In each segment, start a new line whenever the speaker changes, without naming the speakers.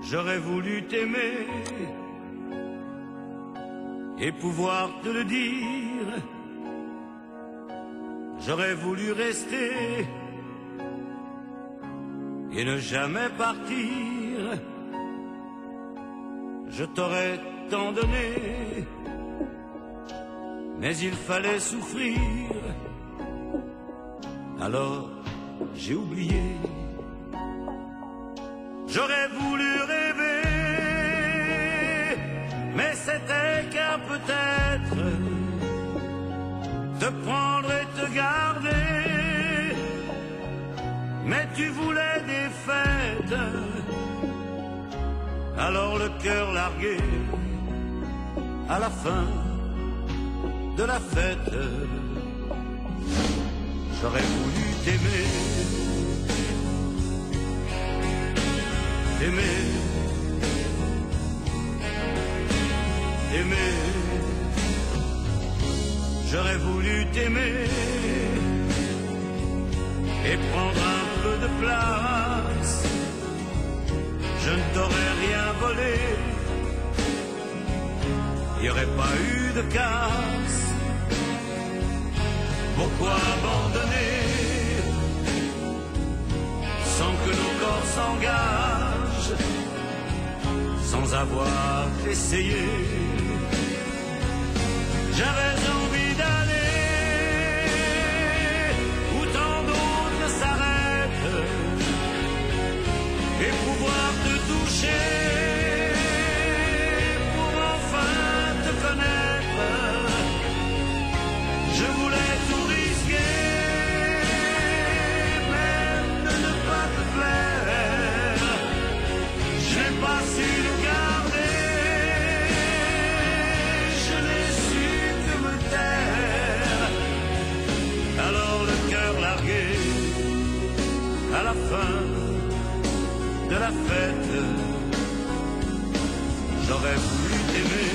J'aurais voulu t'aimer et pouvoir te le dire. J'aurais voulu rester et ne jamais partir. Je t'aurais tant donné, mais il fallait souffrir. Alors j'ai oublié. J'aurais voulu rêver, mais c'était qu'un peut-être. Te prendre et te garder, mais tu voulais des fêtes. Alors le cœur largué, à la fin de la fête, j'aurais voulu t'aimer. Aimer, aimer, j'aurais voulu t'aimer et prendre un peu de place. Je ne t'aurais rien volé, il n'y aurait pas eu de casse. Pourquoi abandonner sans que nos corps s'engagent, sans avoir essayé? J'avais envie d'aller où tant d'autres s'arrêtent et pouvoir te toucher pour enfin te connaître. Je voulais tout risquer, même de ne pas te plaire. Je n'ai pas su le garder, je n'ai su que me taire. Alors le cœur largué, à la fin de la fête, j'aurais voulu t'aimer.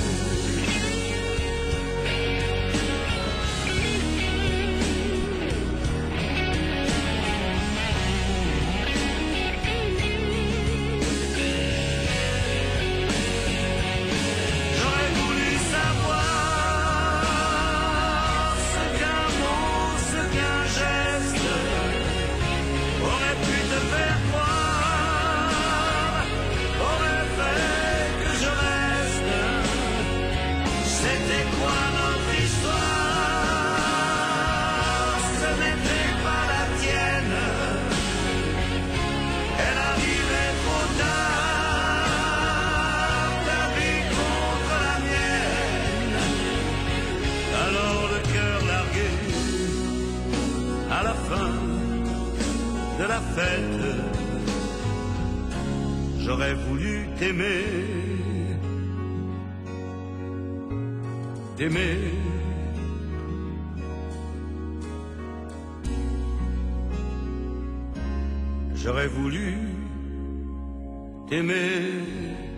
À la fin de la fête, j'aurais voulu t'aimer, t'aimer. J'aurais voulu t'aimer.